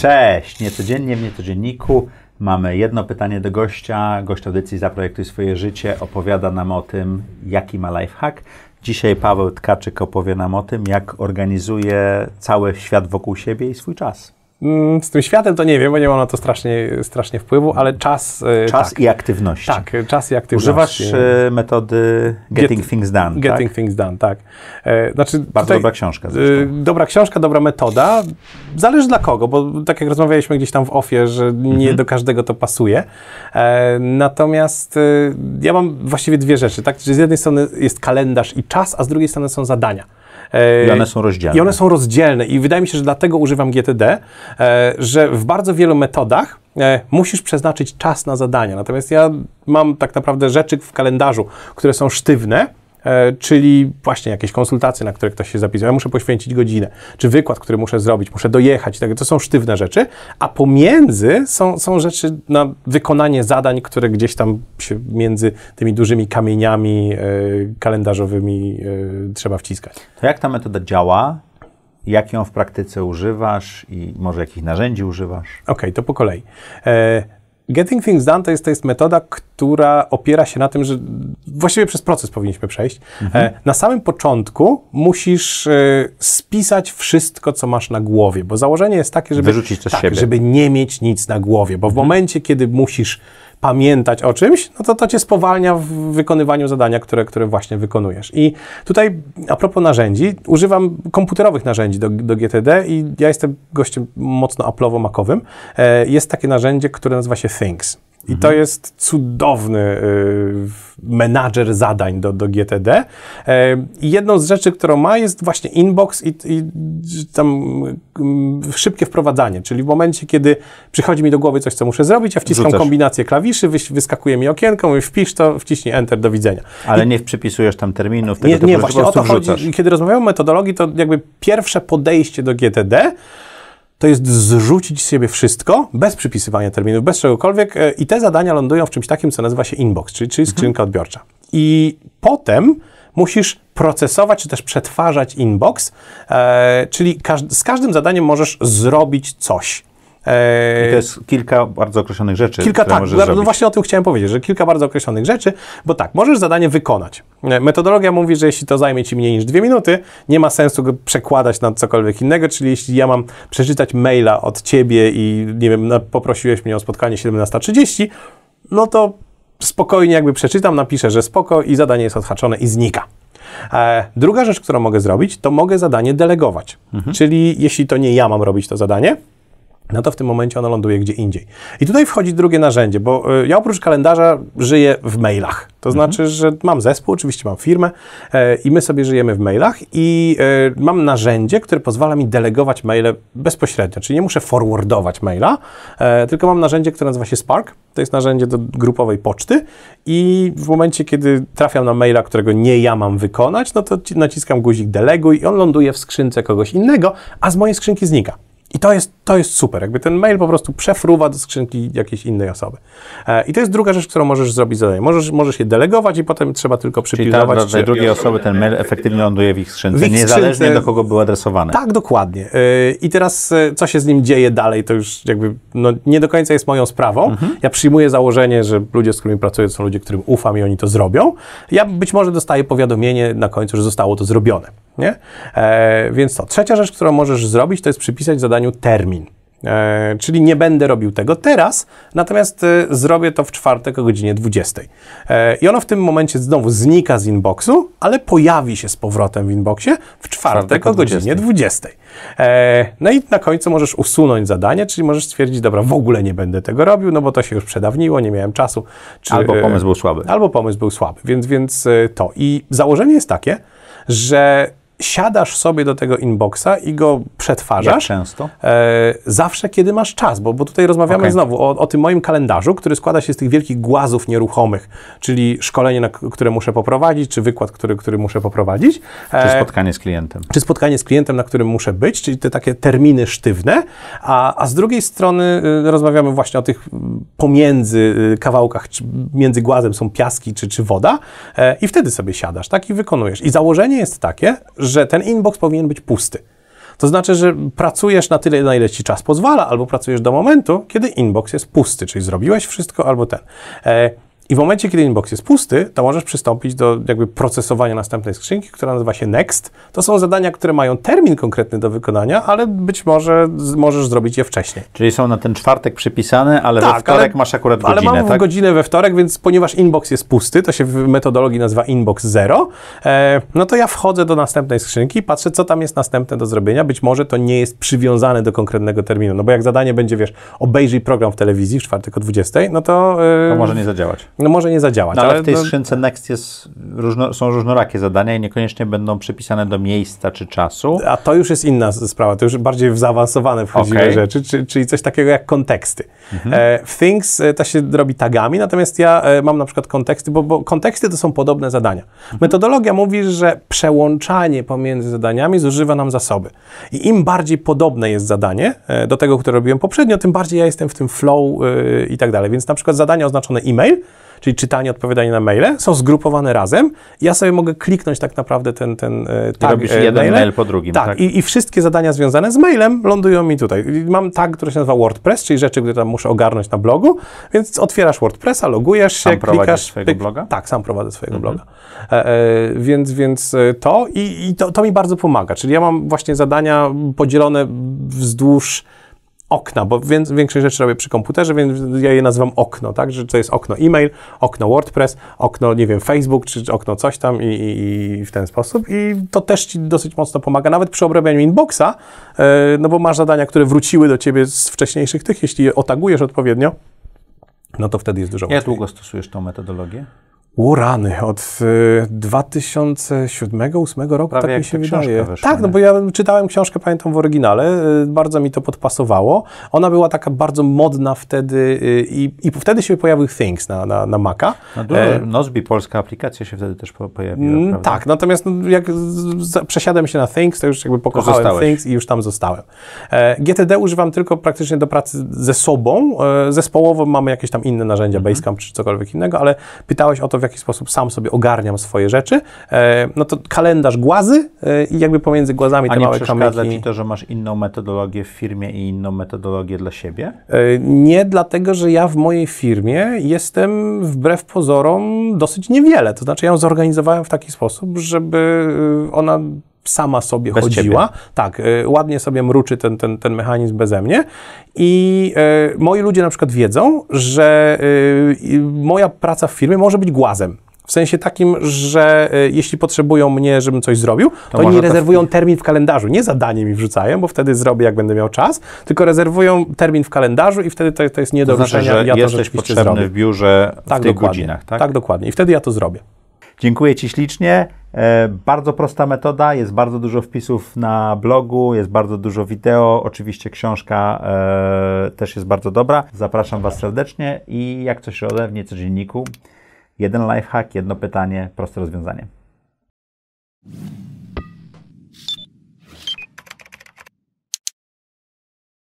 Cześć! Niecodziennie w Niecodzienniku mamy jedno pytanie do gościa. Gość audycji Zaprojektuj swoje życie opowiada nam o tym, jaki ma lifehack. Dzisiaj Paweł Tkaczyk opowie nam o tym, jak organizuje cały świat wokół siebie i swój czas. Z tym światem to nie wiem, bo nie mam na to strasznie wpływu, ale czas... Czas tak. i aktywności. Tak, czas i aktywności. Używasz metody Getting Things Done, Getting Things Done, tak. Bardzo dobra książka zresztą. Dobra książka, dobra metoda. Zależy dla kogo, bo tak jak rozmawialiśmy gdzieś tam w offie, że nie do każdego to pasuje. Natomiast ja mam właściwie dwie rzeczy, tak? Że z jednej strony jest kalendarz i czas, a z drugiej strony są zadania. I one są rozdzielne. I one są rozdzielne i wydaje mi się, że dlatego używam GTD, że w bardzo wielu metodach musisz przeznaczyć czas na zadania. Natomiast ja mam tak naprawdę rzeczy w kalendarzu, które są sztywne, czyli właśnie jakieś konsultacje, na które ktoś się zapisał. Ja muszę poświęcić godzinę, czy wykład, który muszę zrobić, muszę dojechać. To są sztywne rzeczy, a pomiędzy są rzeczy na wykonanie zadań, które gdzieś tam się między tymi dużymi kamieniami kalendarzowymi trzeba wciskać. To jak ta metoda działa? Jak ją w praktyce używasz i może jakich narzędzi używasz? Okej, to po kolei. Getting Things Done to jest metoda, która opiera się na tym, że właściwie przez proces powinniśmy przejść. Na samym początku musisz spisać wszystko, co masz na głowie, bo założenie jest takie, żeby wyrzucić to z siebie. Żeby nie mieć nic na głowie, bo w momencie, kiedy musisz pamiętać o czymś, no to cię spowalnia w wykonywaniu zadania, które właśnie wykonujesz. I tutaj a propos narzędzi, używam komputerowych narzędzi do GTD i ja jestem gościem mocno Apple'owo-makowym. Jest takie narzędzie, które nazywa się Things. I to jest cudowny menadżer zadań do GTD. I jedną z rzeczy, którą ma, jest właśnie inbox i tam szybkie wprowadzanie, czyli w momencie, kiedy przychodzi mi do głowy coś, co muszę zrobić, ja wciskam kombinację klawiszy, wyskakuje mi okienko, mówię wpisz to, wciśnij Enter, do widzenia. Ale nie przypisujesz tam terminów, tego nie, właśnie o to chodzi. Kiedy rozmawiamy o metodologii, to jakby pierwsze podejście do GTD to jest zrzucić z siebie wszystko, bez przypisywania terminów, bez czegokolwiek i te zadania lądują w czymś takim, co nazywa się inbox, czyli skrzynka odbiorcza. I potem musisz procesować, czy też przetwarzać inbox, czyli z każdym zadaniem możesz zrobić coś. I to jest kilka bardzo określonych rzeczy, które możesz zrobić. No właśnie o tym chciałem powiedzieć, że kilka bardzo określonych rzeczy, bo tak, możesz zadanie wykonać. Metodologia mówi, że jeśli to zajmie ci mniej niż 2 minuty, nie ma sensu go przekładać na cokolwiek innego, czyli jeśli ja mam przeczytać maila od ciebie i nie wiem, poprosiłeś mnie o spotkanie 17:30, no to spokojnie jakby przeczytam, napiszę, że spoko i zadanie jest odhaczone i znika. Druga rzecz, którą mogę zrobić, to mogę zadanie delegować. Czyli jeśli to nie ja mam robić to zadanie, no to w tym momencie ono ląduje gdzie indziej. I tutaj wchodzi drugie narzędzie, bo ja oprócz kalendarza żyję w mailach. To znaczy, że mam zespół, oczywiście mam firmę i my sobie żyjemy w mailach i mam narzędzie, które pozwala mi delegować maile bezpośrednio, czyli nie muszę forwardować maila, tylko mam narzędzie, które nazywa się Spark. To jest narzędzie do grupowej poczty i w momencie, kiedy trafiam na maila, którego nie ja mam wykonać, no to naciskam guzik deleguj i on ląduje w skrzynce kogoś innego, a z mojej skrzynki znika. I to jest super, jakby ten mail po prostu przefruwa do skrzynki jakiejś innej osoby. I to jest druga rzecz, którą możesz zrobić zadanie. Możesz je delegować i potem trzeba tylko przypilnować. Czyli dla drugiej osoby ten mail efektywnie ląduje w ich skrzynce, niezależnie do kogo był adresowany. Tak, dokładnie. I teraz co się z nim dzieje dalej, to już jakby nie do końca jest moją sprawą. Ja przyjmuję założenie, że ludzie, z którymi pracuję, to są ludzie, którym ufam i oni to zrobią. Ja być może dostaję powiadomienie na końcu, że zostało to zrobione. Nie? Więc to. Trzecia rzecz, którą możesz zrobić, to jest przypisać zadaniu termin. Czyli nie będę robił tego teraz, natomiast zrobię to w czwartek o godzinie 20. I ono w tym momencie znowu znika z inboxu, ale pojawi się z powrotem w inboxie w czwartek o godzinie 20. No i na końcu możesz usunąć zadanie, czyli możesz stwierdzić, dobra, w ogóle nie będę tego robił, no bo to się już przedawniło, nie miałem czasu. Albo pomysł był słaby. Albo pomysł był słaby, więc to. I założenie jest takie, że siadasz sobie do tego inboxa i go przetwarzasz. Jak często? Zawsze, kiedy masz czas, bo tutaj rozmawiamy znowu o tym moim kalendarzu, który składa się z tych wielkich głazów nieruchomych, czyli szkolenie, które muszę poprowadzić, czy wykład, który muszę poprowadzić. Czy spotkanie z klientem. Czy spotkanie z klientem, na którym muszę być, czyli te takie terminy sztywne, a z drugiej strony rozmawiamy właśnie o tych pomiędzy kawałkach, czy między głazem są piaski, czy woda i wtedy sobie siadasz, tak, i wykonujesz. I założenie jest takie, że ten inbox powinien być pusty. To znaczy, że pracujesz na tyle, na ile ci czas pozwala, albo pracujesz do momentu, kiedy inbox jest pusty, czyli zrobiłeś wszystko, albo ten. I w momencie, kiedy inbox jest pusty, to możesz przystąpić do jakby procesowania następnej skrzynki, która nazywa się Next. To są zadania, które mają termin konkretny do wykonania, ale być może możesz zrobić je wcześniej. Czyli są na ten czwartek przypisane, ale we wtorek masz akurat godzinę, ale mam godzinę we wtorek, więc ponieważ inbox jest pusty, to się w metodologii nazywa inbox 0, no to ja wchodzę do następnej skrzynki, patrzę, co tam jest następne do zrobienia. Być może to nie jest przywiązane do konkretnego terminu, no bo jak zadanie będzie, wiesz, obejrzyj program w telewizji w czwartek o 20, no to... to może nie zadziałać. No może nie zadziałać. No, ale w tej skrzynce Next są różnorakie zadania i niekoniecznie będą przypisane do miejsca czy czasu. A to już jest inna sprawa, to już bardziej w zaawansowane wchodziwe rzeczy, czyli coś takiego jak konteksty. W Things to się robi tagami, natomiast ja mam na przykład konteksty, bo konteksty to są podobne zadania. Metodologia mówi, że przełączanie pomiędzy zadaniami zużywa nam zasoby. I im bardziej podobne jest zadanie do tego, które robiłem poprzednio, tym bardziej ja jestem w tym flow i tak dalej. Więc na przykład zadania oznaczone e-mail, czyli czytanie, odpowiadanie na maile, są zgrupowane razem. Ja sobie mogę kliknąć tak naprawdę ten tag. Robisz jeden mail po drugim. Tak, i wszystkie zadania związane z mailem lądują mi tutaj. Mam tag, który się nazywa WordPress, czyli rzeczy, które tam muszę ogarnąć na blogu, więc otwierasz WordPressa, logujesz się, sam klikasz. Prowadzisz swojego bloga? Tak, sam prowadzę swojego bloga. Więc to mi bardzo pomaga. Czyli ja mam właśnie zadania podzielone wzdłuż okna, bo większość rzeczy robię przy komputerze, więc ja je nazywam okno, tak, że to jest okno e-mail, okno WordPress, okno, nie wiem, Facebook, czy okno coś tam i w ten sposób i to też ci dosyć mocno pomaga, nawet przy obrabianiu inboxa, no bo masz zadania, które wróciły do ciebie z wcześniejszych tych, jeśli je otagujesz odpowiednio, no to wtedy jest dużo łatwiej. Jak długo stosujesz tą metodologię? Rany, od 2007-2008 roku, prawie tak mi się wydaje. Wyszła, tak, no bo ja czytałem książkę, pamiętam w oryginale, bardzo mi to podpasowało. Ona była taka bardzo modna wtedy i wtedy się pojawił Things na Maca. No Nozbi, polska aplikacja się wtedy też pojawiła, prawda? Tak, natomiast jak przesiadłem się na Things, to już jakby pokochałem Things i już tam zostałem. GTD używam tylko praktycznie do pracy ze sobą. Zespołowo mamy jakieś tam inne narzędzia, Basecamp czy cokolwiek innego, ale pytałeś o to, w jaki sposób sam sobie ogarniam swoje rzeczy, no to kalendarz głazy i jakby pomiędzy głazami te małe kamyki. A nie przeszkadza ci to, że masz inną metodologię w firmie i inną metodologię dla siebie? Nie, dlatego, że ja w mojej firmie jestem wbrew pozorom dosyć niewiele. To znaczy ja ją zorganizowałem w taki sposób, żeby ona sama sobie bez chodziła. ciebie. Tak, ładnie sobie mruczy ten mechanizm beze mnie i moi ludzie na przykład wiedzą, że moja praca w firmie może być głazem. W sensie takim, że jeśli potrzebują mnie, żebym coś zrobił, to oni rezerwują termin w kalendarzu. Nie zadanie mi wrzucają, bo wtedy zrobię, jak będę miał czas, tylko rezerwują termin w kalendarzu i wtedy to jest nie do ruszenia. Znaczy, że ja to jesteś potrzebny zrobię w biurze w tak, tych dokładnie. godzinach, tak? Tak, dokładnie. I wtedy ja to zrobię. Dziękuję Ci ślicznie. Bardzo prosta metoda, jest bardzo dużo wpisów na blogu, jest bardzo dużo wideo, oczywiście książka też jest bardzo dobra. Zapraszam Was serdecznie i jak coś ode mnie, co dzienniku, jeden lifehack, jedno pytanie, proste rozwiązanie.